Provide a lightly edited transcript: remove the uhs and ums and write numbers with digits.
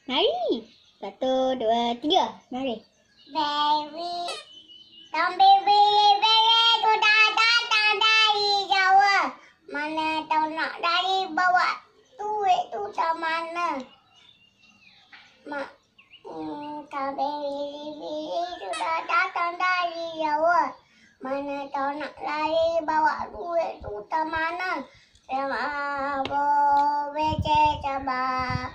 Mari. Satu, dua, tiga. Mari. Baby, Tom baby, baby, sudah datang dari Jawa. Mana tahu nak dari bawa duit tu macam mana? Mak, Tom baby, sudah datang dari Jawa. Mana tahu nak lari bawa duit tu macam mana? Sama aku becek cabang.